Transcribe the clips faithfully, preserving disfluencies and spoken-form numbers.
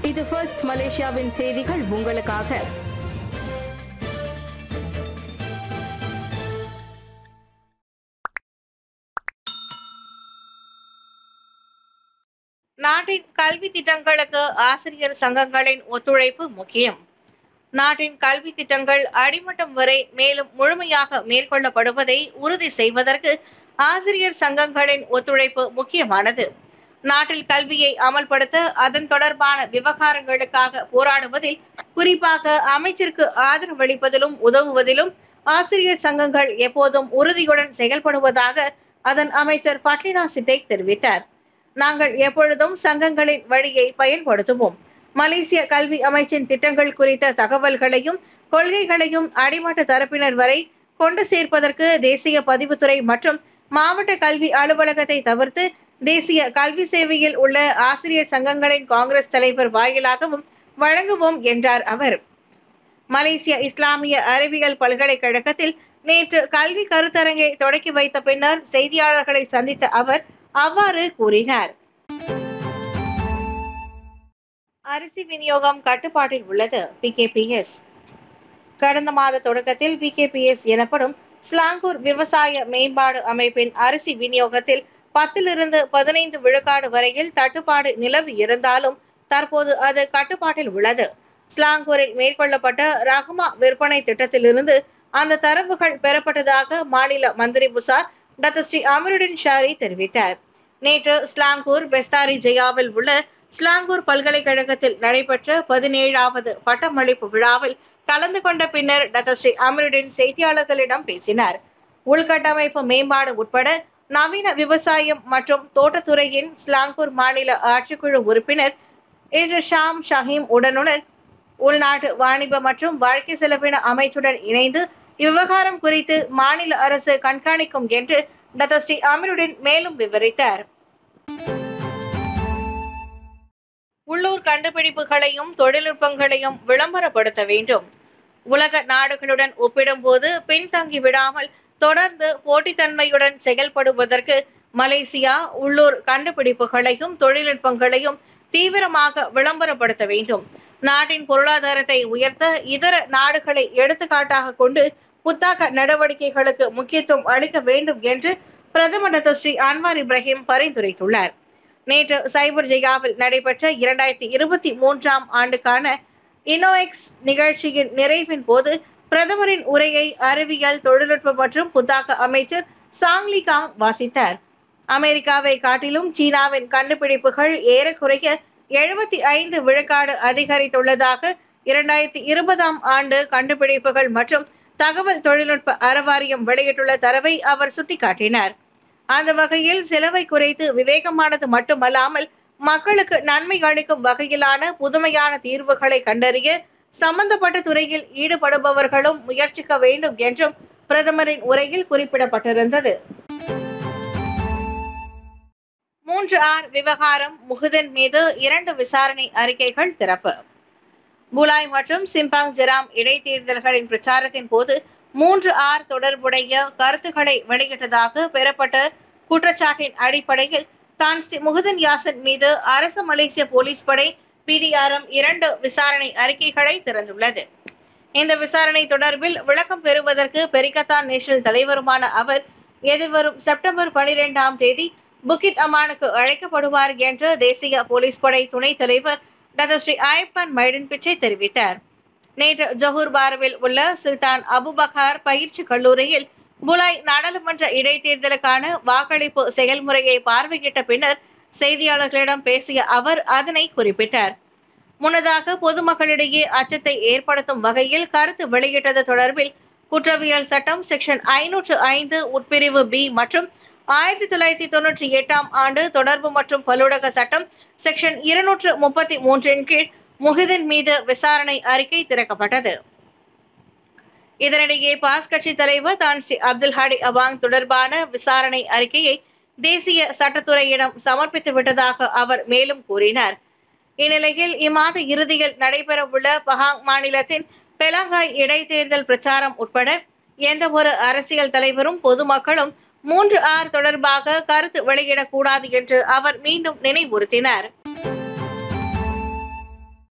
இது ஃபர்ஸ்ட் மலேசியாவின் செய்திகள் உங்களுக்காக. நாட்டின் கல்வி திட்டங்களுக்கு ஆசிரியர் சங்கங்களின் ஒத்துழைப்பு முக்கியம். நாட்டின் கல்வி திட்டங்கள் அடிமட்டம் வரை மேலும் முழுமையாக மேற்கொள்ளப்படுவதை உறுதி செய்வதற்கு ஆசிரியர் சங்கங்களின் ஒத்துழைப்பு முக்கியமானது. நாட்டில் கல்வியை அமல்படுத்த அதன் தொடர்பான விவகாரங்களுக்காக போராடுவதில், குறிப்பாக அமைச்சிற்கு ஆதரவளிப்பதிலும் உதவுவதிலும் ஆசிரியர் சங்கங்கள் எப்போதும் உறுதியுடன் செயல்படுவதாக அதன் அமைச்சர் ஃபட்லினா சிட்டேக் தெரிவித்தார். நாங்கள் எப்பொழுதும் சங்கங்களின் வழியை பயன்படுத்துவோம். மலேசிய கல்வி அமைச்சின் திட்டங்கள் குறித்த தகவல்களையும் கொள்கைகளையும் அடிமட்ட தரப்பினர் வரை கொண்டு சேர்ப்பதற்கு தேசிய பதிவுத்துறை மற்றும் மாவட்ட கல்வி அலுவலகத்தை தவிர்த்து தேசிய கல்வி சேவையில் உள்ள ஆசிரியர் சங்கங்களின் காங்கிரஸ் தலைவர் வாயிலாகவும் வழங்குவோம் என்றார் அவர். மலேசிய இஸ்லாமிய அறிவியல் பல்கலைக்கழகத்தில் நேற்று கல்வி கருத்தரங்கை தொடக்கி வைத்த பின்னர் செய்தியாளர்களை சந்தித்த அவர் அவ்வாறு கூறினார். அரிசி விநியோகம் கட்டுப்பாட்டில் உள்ளது. பி கே பி எஸ் கடந்த மாத தொடக்கத்தில் பி கே பி எஸ் எனப்படும் ஸ்லாங்கூர் விவசாய மேம்பாடு அமைப்பின் அரிசி விநியோகத்தில் பத்திலிருந்து பதினைந்து விழுக்காடு வரையில் தட்டுப்பாடு நிலவி இருந்தாலும் தற்போது அது கட்டுப்பாட்டில் உள்ளது. ஸ்லாங்கூரில் மேற்கொள்ளப்பட்ட ரஹ்மா விற்பனை திட்டத்திலிருந்து அந்த தரவுகள் பெறப்பட்டதாக மாநில மந்திரி Besar doctor Seri Amirudin Shari தெரிவித்தார். நேற்று ஸ்லாங்கூர் பெஸ்தாரி ஜெயாவில் உள்ள ஸ்லாங்கூர் பல்கலைக்கழகத்தில் நடைபெற்ற பதினேழாவது பட்டமளிப்பு விழாவில் கலந்து கொண்ட பின்னர் டாக்டர் ஸ்ரீ அமீருடின் செய்தியாளர்களிடம் பேசினார். உள்கட்டமைப்பு மேம்பாடு உட்பட நவீன விவசாயம் மற்றும் தோட்டத்துறையின் ஸ்லாங்கூர் மாநில ஆட்சிக்குழு உறுப்பினர் ஷாம் ஷஹீம் உடனுடன் உள்நாட்டு வாணிப மற்றும் வாழ்க்கை செலவின அமைச்சுடன் இணைந்து இவ்விவகாரம் குறித்து மாநில அரசு கண்காணிக்கும் என்று டாக்டர் ஸ்ரீ அமீருடின் மேலும் விவரித்தார். உள்ளூர் கண்டுபிடிப்புகளையும் தொழில்நுட்பங்களையும் விளம்பரப்படுத்த வேண்டும். உலக நாடுகளுடன் ஒப்பிடும்போது பின்தங்கி விடாமல் தொடர்ந்து போட்டித்தன்மையுடன் செயல்படுவதற்கு மலேசியா உள்ளூர் கண்டுபிடிப்புகளையும் தொழில்நுட்பங்களையும் தீவிரமாக விளம்பரப்படுத்த வேண்டும். நாட்டின் பொருளாதாரத்தை உயர்த்த இதர நாடுகளை எடுத்துக்காட்டாக கொண்டு புத்தாக்க நடவடிக்கைகளுக்கு முக்கியத்துவம் அளிக்க வேண்டும் என்று பிரதமர் டாக்டர் ஸ்ரீ அன்வார் இப்ராஹிம் பரிந்துரைத்துள்ளார். நேற்று சைபர் ஜெயாவில் நடைபெற்ற இரண்டாயிரத்தி இருபத்தி மூன்றாம் ஆண்டுக்கான இனோஎக்ஸ் நிகழ்ச்சியின் நிறைவின் போது பிரதமரின் உரையை அறிவியல் தொழில்நுட்ப மற்றும் புத்தாக்க அமைச்சர் சாங்லி காங் வாசித்தார். அமெரிக்காவை காட்டிலும் சீனாவின் கண்டுபிடிப்புகள் ஏறக்குறைய எழுபத்தி ஐந்து விழுக்காடு அதிகரித்துள்ளதாக இரண்டாயிரத்தி இருபதாம் ஆண்டு கண்டுபிடிப்புகள் மற்றும் தகவல் தொழில்நுட்ப அறவாரியம் வெளியிட்டுள்ள தரவை அவர் சுட்டிக்காட்டினார். அந்த வகையில் செலவை குறைத்து விவேகமானது மட்டுமல்லாமல் மக்களுக்கு நன்மை அளிக்கும் வகையிலான புதுமையான தீர்வுகளை கண்டறிய சம்பந்தப்பட்ட துறையில் ஈடுபடுபவர்களும் முயற்சிக்க வேண்டும் என்றும் பிரதமரின் உரையில் குறிப்பிடப்பட்டிருந்தது. மூன்று ஆர் விவகாரம் முகுதன் மீது இரண்டு விசாரணை அறிக்கைகள் திறப்பு. புலாய் மற்றும் சிம்பாங் ஜெராம் இடைத்தேர்தல்களின் பிரச்சாரத்தின் போது மூன்று ஆர் தொடர்புடைய கருத்துக்களை வெளியிட்டதாக பெறப்பட்ட குற்றச்சாட்டின் அடிப்படையில் தான் ஸ்ரீ முகுதன் யாசின் மீது அரசு மலேசிய போலீஸ் படை பி டி ஆர் எம் இரண்டு விசாரணை அறிக்கைகளை திறந்துள்ளது. இந்த விசாரணை தொடர்பில் விளக்கம் பெறுவதற்கு பெரிகத்தான் நேஷனல் தலைவருமான அவர் எதிர்வரும் செப்டம்பர் பனிரெண்டாம் தேதி புக்கிட் அமானுக்கு அழைக்கப்படுவார் என்று தேசிய போலீஸ் படை துணைத் தலைவர் doctor Seri Ayob Khan Mydin Pitchay தெரிவித்தார். நேற்று ஜொஹூர் பாருவில் உள்ள சுல்தான் அபுபக்கார் பயிற்சி கல்லூரியில் புலாய் நாடாளுமன்ற இடைத்தேர்தலுக்கான வாக்களிப்பு செயல்முறையை பார்வையிட்ட பின்னர் செய்தியாளர்களிடம் பேசிய அவர் அதனை குறிப்பிட்டார். முன்னதாக பொதுமக்களிடையே அச்சத்தை ஏற்படுத்தும் வகையில் கருத்து வெளியிட்டது தொடர்பில் குற்றவியல் சட்டம் செக்ஷன் ஐநூற்று ஐந்து உட்பிரிவு பி மற்றும் ஆயிரத்தி தொள்ளாயிரத்தி தொன்னூற்றி எட்டாம் ஆண்டு தொடர்பு மற்றும் பல்லூடக சட்டம் செக்ஷன் இருநூற்று முப்பத்தி மூன்றின் கீழ் முஹிதின் மீது விசாரணை அறிக்கை திறக்கப்பட்டது. இதனிடையே பாஸ் கட்சி தலைவர் தான் ஸ்ரீ அப்துல் ஹாடி அவாங் தொடர்பான விசாரணை அறிக்கையை தேசிய சட்டத்துறையிடம் சமர்ப்பித்து விட்டதாக அவர் மேலும் கூறினார். இந்நிலையில் இம்மாத இறுதியில் நடைபெறவுள்ள பஹாங் மாநிலத்தின் பெலாங்காய் இடைத்தேர்தல் பிரச்சாரம் உட்பட எந்த ஒரு அரசியல் தலைவரும் பொதுமக்களும் மூன்று ஆர் தொடர்பாக கருத்து வெளியிடக்கூடாது என்று அவர் மீண்டும் நினைவுறுத்தினார்.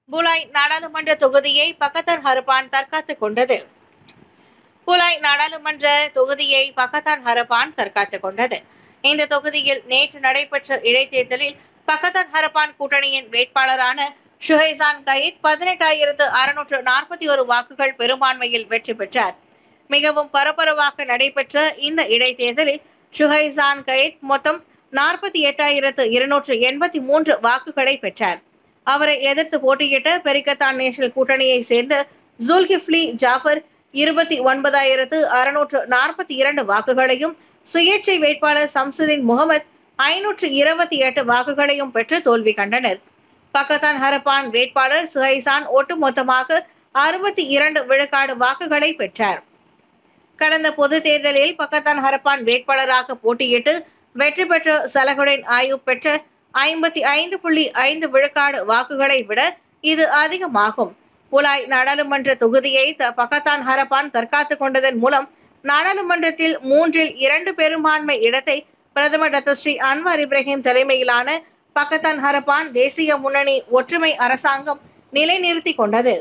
புலாய் நாடாளுமன்ற தொகுதியை பக்கத்தான் ஹரப்பான் தற்காத்துக் கொண்டது. புலாய் நாடாளுமன்ற தொகுதியை பக்கத்தான் ஹரப்பான் தற்காத்துக் கொண்டது. இந்த தொகுதியில் நேற்று நடைபெற்ற இடைத்தேர்தலில் பக்கத்தான் ஹரப்பான் கூட்டணியின் வேட்பாளரான ஷுஹைசான் கயிட் பதினெட்டாயிரத்து அறுநூற்று நாற்பத்தி ஒரு வாக்குகள் பெரும்பான்மையில் வெற்றி பெற்றார். மிகவும் பரபரப்பாக நடைபெற்ற இந்த இடைத்தேர்தலில் ஷுஹைசான் கயிட் மொத்தம் நாற்பத்தி எட்டாயிரத்து இருநூற்று எண்பத்தி மூன்று வாக்குகளை பெற்றார். அவரை எதிர்த்து போட்டியிட்ட பெரிக்கத்தான் நேஷனல் கூட்டணியை சேர்ந்த ஜுல்கிஃப்லி ஜாஃபர் இருபத்தி ஒன்பதாயிரத்து அறுநூற்று நாற்பத்தி இரண்டு வாக்குகளையும், சுயேட்சை வேட்பாளர் சம்சுதீன் முகமது ஐநூற்று இருபத்தி எட்டு வாக்குகளையும் பெற்று தோல்வி கண்டனர். பக்கத்தான் ஹரப்பான் வேட்பாளர் சுஹைசான் ஒட்டுமொத்தமாக அறுபத்தி இரண்டு விழுக்காடு வாக்குகளை பெற்றார். கடந்த பொது தேர்தலில் பக்கத்தான் ஹரப்பான் வேட்பாளராக போட்டியிட்டு வெற்றி பெற்ற சலகுடின் ஆயூப் பெற்ற ஐம்பத்தி ஐந்து புள்ளி ஐந்து விழுக்காடு வாக்குகளை விட இது அதிகமாகும். புலாய் நாடாளுமன்ற தொகுதியை பக்கத்தான் ஹரப்பான் தற்காத்துக் கொண்டதன் மூலம் நாடாளுமன்றத்தில் மூன்றில் இரண்டு பெரும்பான்மை இடத்தை பிரதமர் டாக்டர் ஸ்ரீ அன்வார் இப்ராஹிம் தலைமையிலான பக்கத்தான் ஹரப்பான் தேசிய முன்னணி ஒற்றுமை அரசாங்கம் நிலைநிறுத்திக் கொண்டது.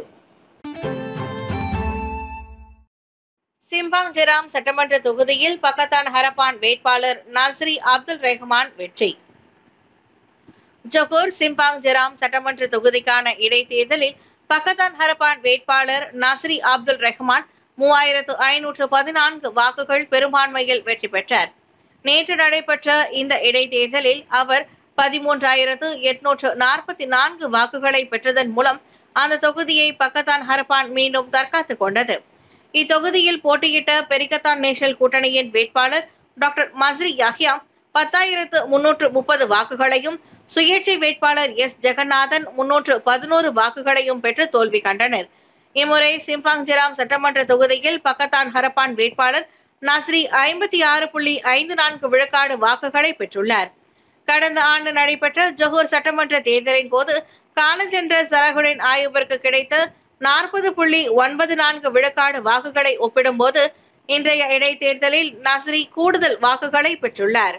சிம்பாங் ஜெராம் சட்டமன்ற தொகுதியில் பக்கத்தான் ஹரப்பான் வேட்பாளர் நஸ்ரி அப்துல் ரஹ்மான் வெற்றி. ஜொகூர் சிம்பாங் ஜெராம் சட்டமன்ற தொகுதிக்கான இடைத்தேர்தலில் பக்கத்தான் ஹரப்பான் வேட்பாளர் நஸ்ரி அப்துல் ரஹ்மான் மூவாயிரத்து ஐநூற்று பதினான்கு வாக்குகள் பெரும்பான்மையில் வெற்றி பெற்றார். நேற்று நடைபெற்ற இந்த இடைத்தேர்தலில் அவர் பதிமூன்றாயிரத்து எட்நூற்று நாற்பத்தி நான்கு வாக்குகளை பெற்றதன் மூலம் அந்த தொகுதியை பக்கத்தான் ஹரப்பான் மீண்டும் தற்காத்துக் கொண்டது. இத்தொகுதியில் போட்டியிட்ட பெரிக்கத்தான் நேஷனல் கூட்டணியின் வேட்பாளர் டாக்டர் மஸ்ரி யாஹ்யா பத்தாயிரத்து முன்னூற்று முப்பது வாக்குகளையும், சுயேட்சை வேட்பாளர் எஸ் ஜெகநாதன் முன்னூற்று பதினோரு வாக்குகளையும் பெற்று தோல்வி கண்டனர். இம்முறை சிம்பாங் ஜெராம் சட்டமன்ற தொகுதியில் பக்கத்தான் ஹரப்பான் வேட்பாளர் நஸ்ரி ஐம்பத்தி ஆறு புள்ளி ஐந்து நான்கு விழுக்காடு வாக்குகளை பெற்றுள்ளார். கடந்த ஆண்டு நடைபெற்ற ஜொகூர் சட்டமன்ற தேர்தலின் போது காலஞ்சென்ற சலகுடின் ஆயூபிற்கு கிடைத்த நாற்பது புள்ளி ஒன்பது நான்கு விழுக்காடு வாக்குகளை ஒப்பிடும்போது இன்றைய இடைத்தேர்தலில் நஸ்ரி கூடுதல் வாக்குகளை பெற்றுள்ளார்.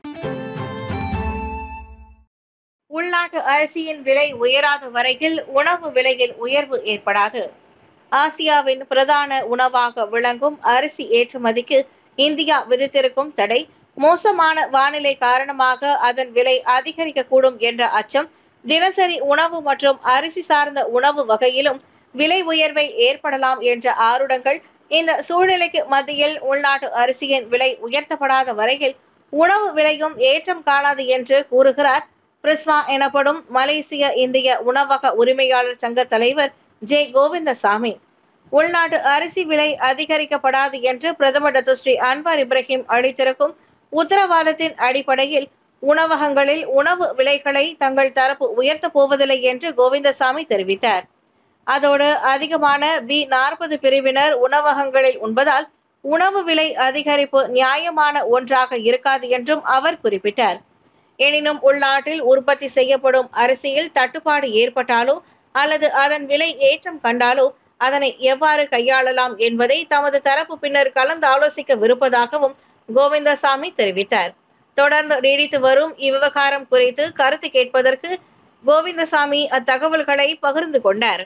உள்நாட்டு அரிசியின் விலை உயராத வரையில் உணவு விலையில் உயர்வு ஏற்படாது. ஆசியாவின் பிரதான உணவாக விளங்கும் அரிசி ஏற்றுமதிக்கு இந்தியா விதித்திருக்கும் தடை மோசமான வானிலை காரணமாக அதன் விலை அதிகரிக்கக்கூடும் என்ற அச்சம் தினசரி உணவு மற்றும் அரிசி சார்ந்த உணவு வகையிலும் விலை உயர்வை ஏற்படலாம் என்ற ஆருடங்கள் இந்த சூழ்நிலைக்கு மத்தியில் உள்நாட்டு அரிசியின் விலை உயர்த்தப்படாத வரையில் உணவு விலையும் ஏற்றம் காணாது என்று கூறுகிறார் பிரிஸ்மா எனப்படும் மலேசிய இந்திய உணவக உரிமையாளர் சங்க தலைவர் ஜே கோவிந்தசாமி. உள்நாட்டு அரிசி விலை அதிகரிக்கப்படாது என்று பிரதமர் டாக்டர் ஸ்ரீ அன்வார் இப்ராஹிம் அளித்திருக்கும் உத்தரவாதத்தின் அடிப்படையில் உணவகங்களில் உணவு விலைகளை தங்கள் தரப்பு உயர்த்தப் போவதில்லை என்று கோவிந்தசாமி தெரிவித்தார். அதோடு அதிகமான பி நாற்பது பிரிவினர் உணவகங்களில் உண்பதால் உணவு விலை அதிகரிப்பு நியாயமான ஒன்றாக இருக்காது என்றும் அவர் குறிப்பிட்டார். எனினும் உள்நாட்டில் உற்பத்தி செய்யப்படும் அரிசியில் தட்டுப்பாடு ஏற்பட்டாலோ அல்லது அதன் விலை ஏற்றம் கண்டாலோ அதனை எவ்வாறு கையாளலாம் என்பதை தமது தரப்பு பின்னர் கலந்து ஆலோசிக்கவிருப்பதாகவும் கோவிந்தசாமி தெரிவித்தார். தொடர்ந்து நீடித்து வரும் இவ்விவகாரம் குறித்து கருத்து கேட்பதற்கு கோவிந்தசாமி அத்தகவல்களை பகிர்ந்து கொண்டார்.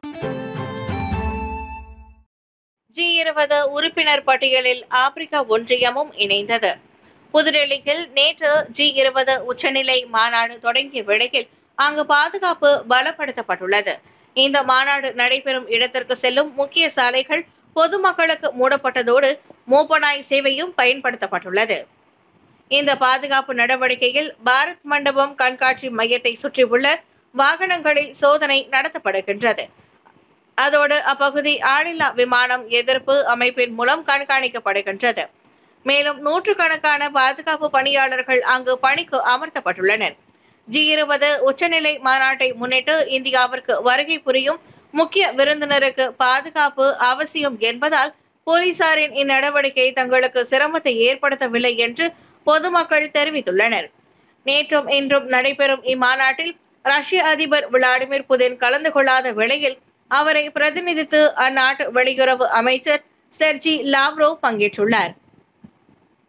ஜி இருபது உறுப்பினர் பட்டியலில் ஆப்பிரிக்க ஒன்றியமும் இணைந்தது. புதுடெல்லியில் நேற்று ஜி இருபது உச்சநிலை மாநாடு தொடங்கிய வேளையில் அங்கு பாதுகாப்பு பலப்படுத்தப்பட்டுள்ளது. இந்த மாநாடு நடைபெறும் இடத்திற்கு செல்லும் முக்கிய சாலைகள் பொதுமக்களுக்கு மூடப்பட்டதோடு மோப்பநாய் சேவையும் பயன்படுத்தப்பட்டுள்ளது. இந்த பாதுகாப்பு நடவடிக்கையில் பாரத் மண்டபம் கண்காட்சி மையத்தை சுற்றியுள்ள வாகனங்களில் சோதனை நடத்தப்படுகின்றது. அதோடு அப்பகுதி ஆளில்லா விமானம் எதிர்ப்பு அமைப்பின் மூலம் கண்காணிக்கப்படுகின்றது. மேலும் நூற்றுக்கணக்கான பாதுகாப்பு பணியாளர்கள் அங்கு பணிக்கு அமர்த்தப்பட்டுள்ளனர். ஜி இருபது உச்சநிலை மாநாட்டை முன்னிட்டு இந்தியாவிற்கு வருகை புரியும் முக்கிய விருந்தினருக்கு பாதுகாப்பு அவசியம் என்பதால் போலீசாரின் இந்நடவடிக்கை தங்களுக்கு சிரமத்தை ஏற்படுத்தவில்லை என்று பொதுமக்கள் தெரிவித்துள்ளனர். நேற்றும் இன்றும் நடைபெறும் இம்மாநாட்டில் ரஷ்ய அதிபர் விளாடிமிர் புதின் கலந்து கொள்ளாத வேளையில் அவரை பிரதிநிதித்து அந்நாட்டு வெளியுறவு அமைச்சர் செர்ஜி லாவ்ரோவ் பங்கேற்றுள்ளார்.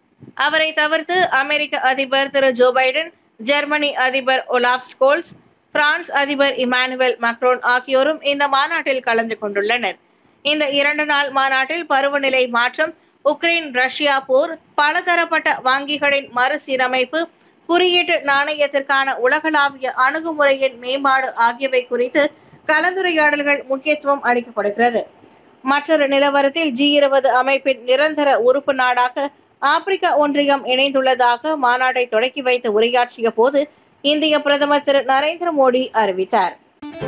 அவரை தவிர்த்து அமெரிக்க அதிபர் திரு ஜோ பைடன், ஜெர்மனி அதிபர் ஒலாஃப் ஸ்கோல்ஸ், பிரான்ஸ் அதிபர் இமானுவேல் மக்ரோன் ஆகியோரும் இந்த மாநாட்டில் கலந்து கொண்டுள்ளனர். இந்த இரண்டு நாள் மாநாட்டில் பருவநிலை மாற்றம், உக்ரைன் ரஷ்யா போர், பலதரப்பட்ட வங்கிகளின் மறுசீரமைப்பு, குறியீட்டு நாணயத்திற்கான உலகளாவிய அணுகுமுறையின் மேம்பாடு ஆகியவை குறித்து கலந்துரையாடல்கள் முக்கியத்துவம் அளிக்கப்படுகிறது. மற்றொரு நிலவரத்தில் ஜி இருபது அமைப்பின் நிரந்தர உறுப்பு நாடாக ஆப்பிரிக்க ஒன்றியம் இணைந்துள்ளதாக மாநாட்டை தொடக்கி வைத்து உரையாற்றிய போது இந்திய பிரதமர் திரு நரேந்திர மோடி அறிவித்தார்.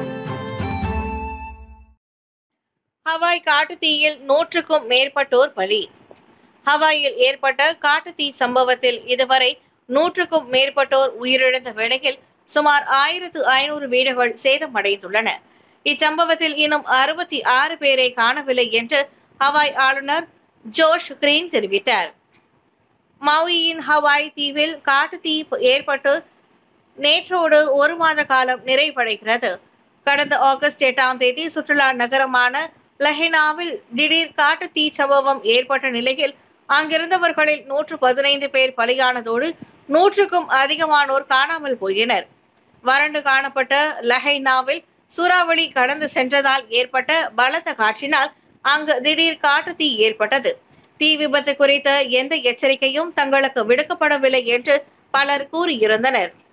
ஹவாய் காட்டுத்தீயில் நூற்றுக்கும் மேற்பட்டோர் பலி. ஹவாயில் ஏற்பட்ட காட்டுத்தீ சம்பவத்தில் இதுவரை நூற்றுக்கும் மேற்பட்டோர் உயிரிழந்த வேளையில் சுமார் ஆயிரத்து ஐநூறு வீடுகள் சேதமடைந்துள்ளன. இச்சம்பவத்தில் இன்னும் அறுபத்தி ஆறு பேரை காணவில்லை என்று ஹவாய் ஆளுநர் ஜோஷ் கிரீன் தெரிவித்தார். மவுயின் ஹவாய் தீவில் காட்டுத்தீ ஏற்பட்டு நேற்றோடு ஒரு மாத காலம் நிறைவடைகிறது. கடந்த ஆகஸ்ட் எட்டாம் தேதி சுற்றுலா நகரமான லஹெனாவில் திடீர் காட்டுத்தீ சம்பவம் ஏற்பட்ட நிலையில் அங்கிருந்தவர்களில் நூற்று பதினைந்து பேர் பலியானதோடு நூற்றுக்கும் அதிகமானோர் காணாமல் போயினர். வறண்டு காணப்பட்ட லஹெனாவில் சூறாவளி கடந்து சென்றதால் ஏற்பட்ட பலத்த காற்றினால் அங்கு திடீர் காட்டுத்தீ ஏற்பட்டது. தீ விபத்து குறித்த எந்த எச்சரிக்கையும் தங்களுக்கு விடுக்கப்படவில்லை என்று பலர் கூறியிருந்தனர்.